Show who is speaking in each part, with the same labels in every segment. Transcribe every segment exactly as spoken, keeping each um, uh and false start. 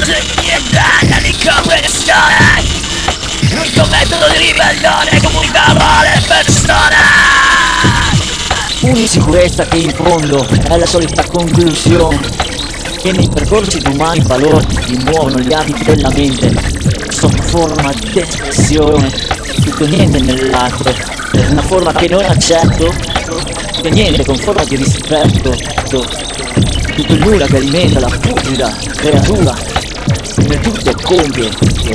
Speaker 1: c'è niente da ricompressione. L'unico metodo di ribellione comunicava alle persone.
Speaker 2: Un'insicurezza che in fondo è la solita conclusione, che nei percorsi di umani valori che muovono gli abiti della mente sono forma di espressione. Tutto niente nell'arte è una forma che non accetto, tutto niente con forma di rispetto, tutto il nulla che alimenta la purida creatura che nel tutto compie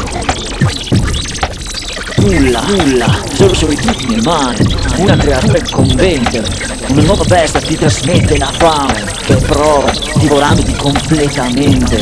Speaker 2: nulla, nulla, solo solitudine male, una creatura incombente, una nuova bestia ti trasmette la fame che prova, divorandoti completamente.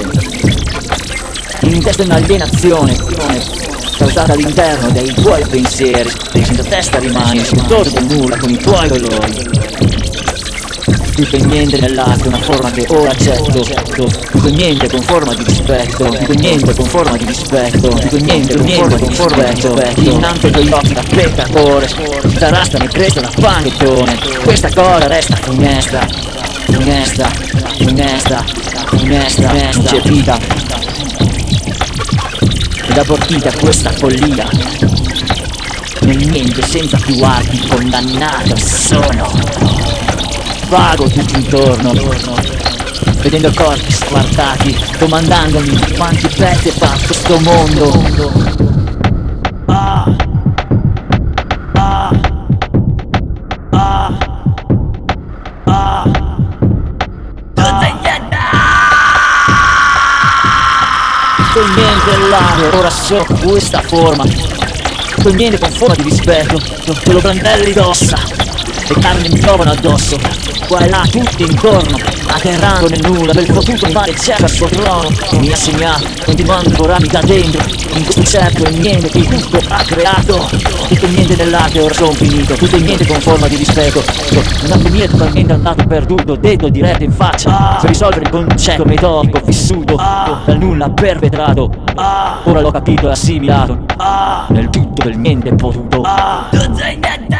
Speaker 2: In testa un'alienazione causata all'interno dei tuoi pensieri, senza testa rimani, scultore del nulla con i tuoi dolori. Tutto e niente nell'arte è una forma che ora accetto, tutto e niente con forma di rispetto, tutto e niente con forma di rispetto, tutto e niente con forma di rispetto. Dinanzi ai tuoi occhi da peccatore, questa rasta ne cresce da panettone, questa cosa resta funesta, funesta, funesta, funesta, incepita ed abortita questa follia. Nel niente senza più arti condannato sono. Vago tutto intorno, vedendo corpi squartati, domandandomi quanti pezzi è fatto sto mondo. Ah, ah, ah, ah. Tutto e niente là, ora so questa forma. Tutto e niente con forma di rispetto, quello brandelli d'ossa, le carni mi trovano addosso. Qua e là, tutti intorno, atterrando nel nulla, quel fottuto animale cerca il suo trono e mi ha segnato, continuando a divorarmi da dentro, in questo cerchio e niente che tutto ha creato. Tutto e niente nell'arte, ora sono finito, tutto e niente con forma di rispetto. Un avvenire totalmente andato perduto, detto diretto in faccia, per risolvere il concetto metodico vissuto, dal nulla perpetrato. Ora l'ho capito e assimilato, nel tutto del niente potuto.
Speaker 1: Tutto e niente.